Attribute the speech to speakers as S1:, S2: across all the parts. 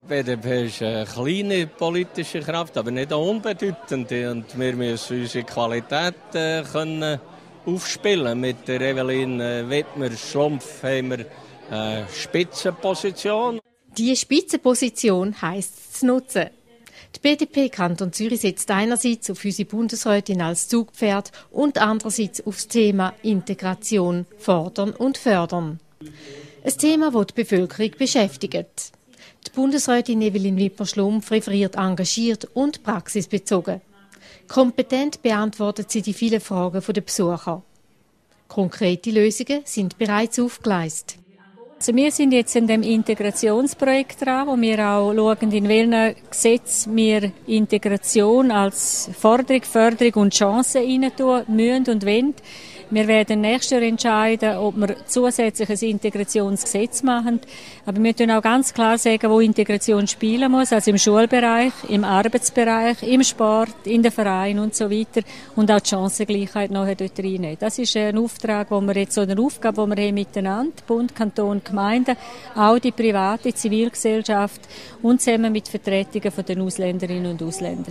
S1: Die BDP ist eine kleine politische Kraft, aber nicht unbedeutend. Und wir müssen unsere Qualität können aufspielen. Mit der Evelyn Wittmer-Schlumpf haben wir eine Spitzenposition.
S2: Diese Spitzenposition heisst es zu nutzen. Die BDP Kanton Zürich setzt einerseits auf unsere Bundesrätin als Zugpferd und andererseits auf das Thema Integration fordern und fördern. Ein Thema, das die Bevölkerung beschäftigt. Die Bundesrätin Evelyn Wittmer-Schlumpf referiert engagiert und praxisbezogen. Kompetent beantwortet sie die vielen Fragen der Besucher. Konkrete Lösungen sind bereits aufgeleistet.
S3: Also wir sind jetzt in dem Integrationsprojekt dran, wo wir auch schauen, in welchen Gesetzen wir Integration als Forderung, Förderung und Chance reintun müssen und wollen. Wir werden nächstes Jahr entscheiden, ob wir zusätzlich ein Integrationsgesetz machen. Aber wir können auch ganz klar sagen, wo Integration spielen muss, also im Schulbereich, im Arbeitsbereich, im Sport, in den Vereinen und so weiter. Und auch die Chancengleichheit nachher dort reinnehmen. Das ist ein Auftrag, wo wir jetzt so eine Aufgabe, die wir haben miteinander, Bund, Kanton, Gemeinden, auch die private Zivilgesellschaft und zusammen mit Vertretungen von den Ausländerinnen und Ausländern.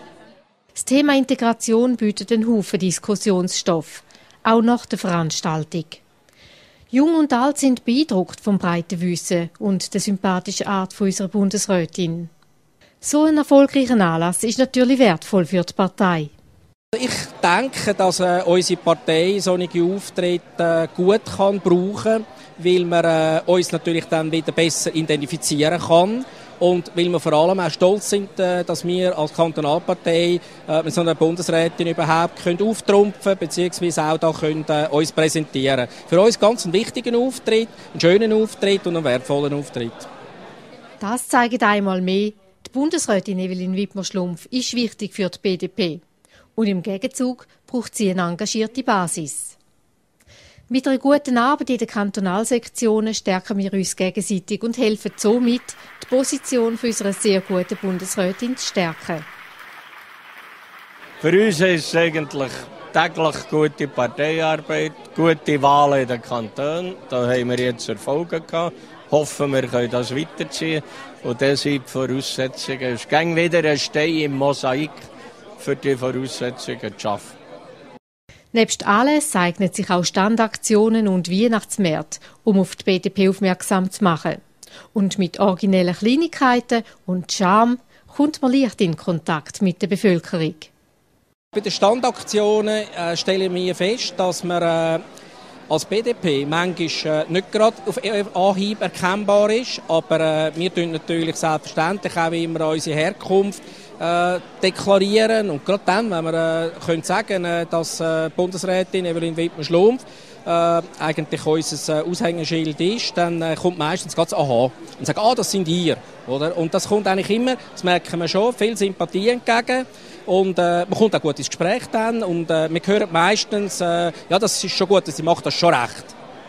S2: Das Thema Integration bietet einen Haufen Diskussionsstoff. Auch nach der Veranstaltung. Jung und alt sind beeindruckt vom breiten Wissen und der sympathischen Art unserer Bundesrätin. So ein erfolgreicher Anlass ist natürlich wertvoll für die Partei.
S4: Ich denke, dass unsere Partei solche Auftritte gut brauchen kann, weil man uns natürlich dann wieder besser identifizieren kann. Und weil wir vor allem auch stolz sind, dass wir als Kantonalpartei mit so einer Bundesrätin überhaupt auftrumpfen bzw. auch da können, uns präsentieren. Für uns ganz ein wichtiger Auftritt, einen schönen Auftritt und einen wertvollen Auftritt.
S2: Das zeigt einmal mehr, die Bundesrätin Evelyn Wittmer-Schlumpf ist wichtig für die BDP. Und im Gegenzug braucht sie eine engagierte Basis. Mit einer guten Arbeit in den Kantonalsektionen stärken wir uns gegenseitig und helfen somit, die Position für unserer sehr guten Bundesrätin zu stärken.
S1: Für uns ist es eigentlich täglich gute Parteiarbeit, gute Wahlen in den Kantonen. Da haben wir jetzt Erfolge gehabt. Hoffen, wir können das weiterziehen. Und das sind die Voraussetzungen. Es ist wieder ein Stein im Mosaik, für die Voraussetzungen zu schaffen.
S2: Nebst Anlässen eignen sich auch Standaktionen und Weihnachtsmärkte, um auf die BDP aufmerksam zu machen. Und mit originellen Kleinigkeiten und Charme kommt man leicht in Kontakt mit der Bevölkerung.
S4: Bei den Standaktionen stellen wir fest, dass wir als BDP manchmal nicht gerade auf Anhieb erkennbar ist, aber wir tun natürlich selbstverständlich auch immer unsere Herkunft deklarieren. Und gerade dann, wenn wir können sagen, dass Bundesrätin Evelyn Wittmer-Schlumpf eigentlich unser Aushängeschild ist, dann kommt meistens ganz «Aha» und sagt «Das sind ihr». Oder? Und das kommt eigentlich immer, das merken wir schon, viel Sympathie entgegen. Und man kommt auch gut ins Gespräch dann und wir hören meistens, ja, das ist schon gut, sie macht das schon recht.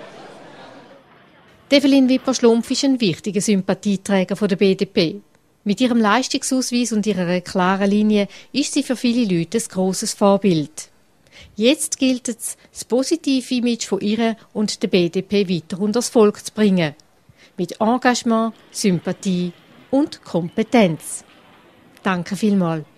S2: Evelyn Wittmer-Schlumpf ist ein wichtiger Sympathieträger der BDP. Mit ihrem Leistungsausweis und ihrer klaren Linie ist sie für viele Leute ein grosses Vorbild. Jetzt gilt es, das positive Image von ihr und der BDP weiter unter das Volk zu bringen. Mit Engagement, Sympathie und Kompetenz. Danke vielmals.